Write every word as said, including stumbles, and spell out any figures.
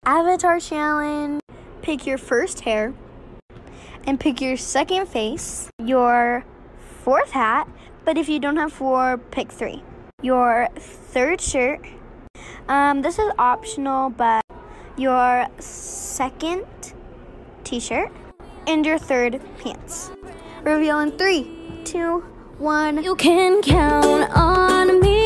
Avatar challenge. Pick your first hair and pick your second face, your fourth hat, but if you don't have four, pick three. Your third shirt. Um, this is optional, but your second t-shirt and your third pants. Reveal in three, two, one. You can count on me.